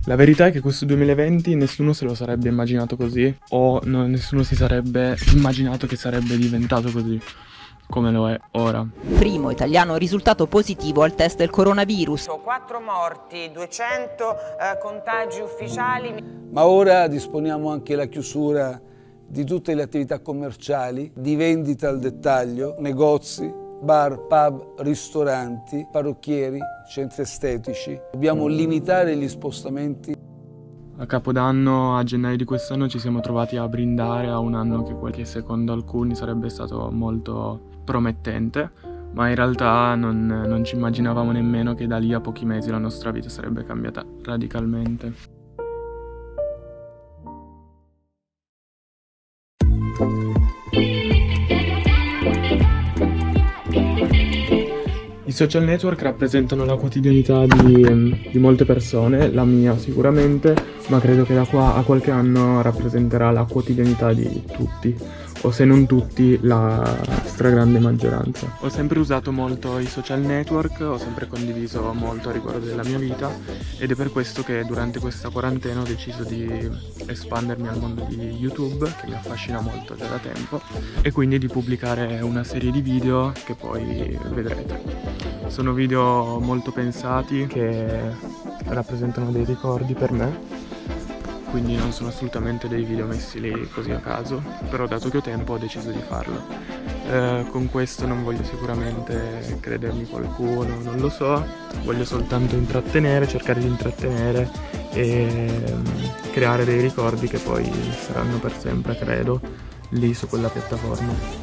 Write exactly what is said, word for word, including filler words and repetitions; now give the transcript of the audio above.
La verità è che questo duemilaventi nessuno se lo sarebbe immaginato così, o no, nessuno si sarebbe immaginato che sarebbe diventato così, come lo è ora. Primo italiano risultato positivo al test del coronavirus. quattro morti, duecento eh, contagi ufficiali. Ma ora disponiamo anche la chiusura di tutte le attività commerciali, di vendita al dettaglio, negozi, bar, pub, ristoranti, parrucchieri, centri estetici. Dobbiamo limitare gli spostamenti. A Capodanno, a gennaio di quest'anno, ci siamo trovati a brindare a un anno che, che secondo alcuni sarebbe stato molto promettente, ma in realtà non, non ci immaginavamo nemmeno che da lì a pochi mesi la nostra vita sarebbe cambiata radicalmente. I social network rappresentano la quotidianità di, di molte persone, la mia sicuramente, ma credo che da qua a qualche anno rappresenterà la quotidianità di tutti, o se non tutti, la stragrande maggioranza. Ho sempre usato molto i social network, ho sempre condiviso molto a riguardo della mia vita ed è per questo che durante questa quarantena ho deciso di espandermi al mondo di YouTube, che mi affascina molto già da tempo, e quindi di pubblicare una serie di video che poi vedrete. Sono video molto pensati che rappresentano dei ricordi per me, quindi non sono assolutamente dei video messi lì così a caso, però dato che ho tempo ho deciso di farlo. Eh, con questo non voglio sicuramente credermi qualcuno, non lo so, voglio soltanto intrattenere, cercare di intrattenere e creare dei ricordi che poi saranno per sempre, credo, lì su quella piattaforma.